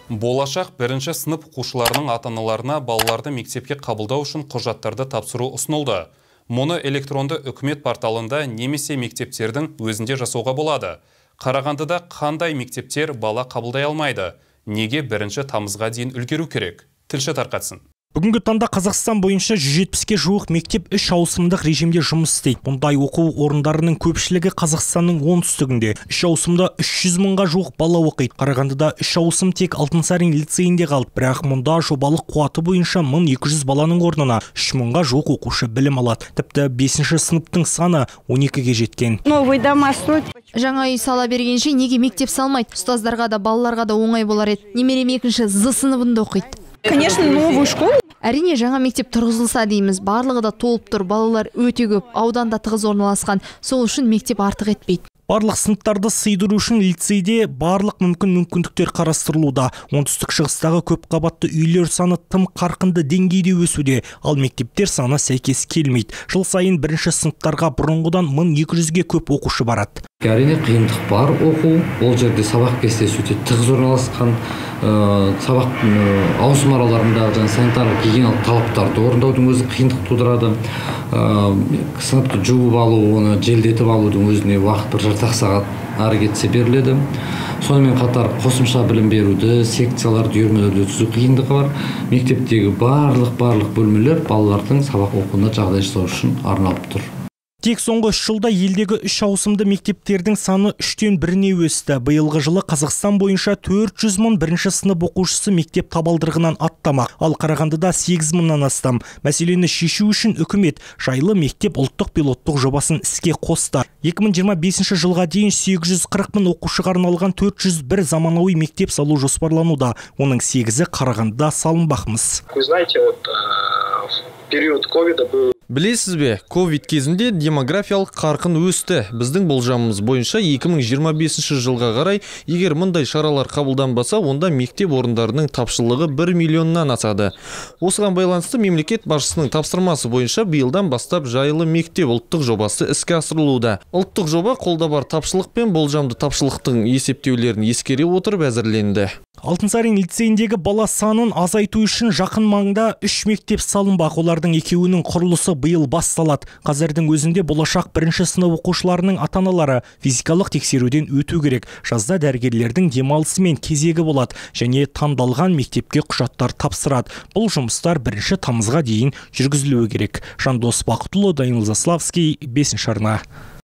Болашақ бірінші сынып оқушыларының ата-аналарына балаларды мектепке қабылдау үшін құжаттарды тапсыру ұсынылды. Мұны электронды үкімет порталында немесе мектептердің өзінде жасауға болады. Қарағандыда қандай мектептер бала қабылдай алмайды? Неге 1 тамызға дейін үлгеру керек? Тілші тарқатсын. Бүгінгі таңда Қазақстан бойынша 170-ке жуық мектеп 3 ауысымдық режимде жұмыс істейді. Мұндай оқу орындарының көпшілігі Қазақстанның оңтүстігінде. 3 ауысымда 300 мыңға жуық бала оқиды. Қарағандыда 3 ауысым тек Алтынсарин лицейінде қалды. Бірақ мұнда жобалық қуаты бойынша 1200 баланың орнына 3 мыңға жуық оқушы білім алады. Тіпті 5-ші сыныптың саны 12-ге жеткен. Жаңа үй сала бергенше неге мектеп салмайды? Ұстаздарға да балаларға да оңай болар еді. Немерем 2-ші З сыныбында оқиды. Конечно, новую школу. Әрине, жаңа мектеп тұрғызылса дейміз. Барлығы да толып тұр, балалар өте көп, ауданда тығыз орналасқан. Сол үшін мектеп артық етпейді. Барлық сыныптарды сыйдыру үшін лицейде барлық мүмкіндіктер қарастырылуда. Оңтүстік шығыстағы көп қабатты үйлер саны тым қарқынды деңгейде өсуде, ал мектептер саны сәйкес келмейді. Жыл сайын 1-ші сыныптарға бұрынғыдан 1200-ге көп оқушы барады. Әрине қиындық бар оқу, ол жерде сабақ кестесі өте тығыз орналасқан, сабақ ауысым араларында санитарлық гигиеналық талаптарды орындаудың өзі қиындық тудырады. Сыныпты жуып алу, оны желдетіп алудың өзіне уақыт бір жарты сағат ары кетсе беріледі. Сонымен қатар қосымша білім беруді, секцияларды, үйірмелерді өткізу қиындығы бар. Мектептегі барлық бөлмелер балалардың сабақ оқуына жағдай жасау үшін арналып тұр. Тек соңғы 3 жылда елдегі 3 ауысымды мектептердің саны 3-тен 1-не өсті. Биылғы жылы Қазақстан бойынша 400 мың 1-ші сынып оқушысы мектеп табалдырығынан аттамақ. Ал Қарағандыда 8 мыңнан астам. Мәселені шешу үшін үкімет жайлы мектеп ұлттық пилоттық жобасын іске қосты. 2025 жылға дейін 840 мың оқушыға арналған 401 заманауи мектеп салу жоспарлануда. Оның 8-і Қарағандыда салынбақмыз. Вы знаете, период ковида был. Білесіз бе, ковид кезінде демографиялық қарқын өсті. Біздің болжамымыз бойынша 2025 жылға қарай, егер мұндай шаралар қабылданбаса, онда мектеп орындарының тапшылығы 1 миллионнан асады. Осыған байланысты мемлекет басшысының тапсырмасы бойынша биылдан бастап жайлы мектеп ұлттық жобасы іске асырылуда. Ұлттық жоба қолда бар тапшылық пен болжамды тапшылықтың есептеулерін ескере отырып әзірленді. Алтынсарин лицейіндегі бала санын азайту үшін жақын маңда 3 мектеп салынбақ. Олардың екеуінің құрылысы биыл басталады. Қазірдің өзінде болашақ 1-ші сынып оқушыларының ата-аналары физикалық тексеруден өту керек. Жазда дәрігерлердің демалысы мен кезегі болады және таңдалған мектепке құжаттар тапсырады. Бұл жұмыстар 1 тамызға дейін жүргізілуі керек. Жандос Бақытұлы, Данил Заславский, 5-ші арна.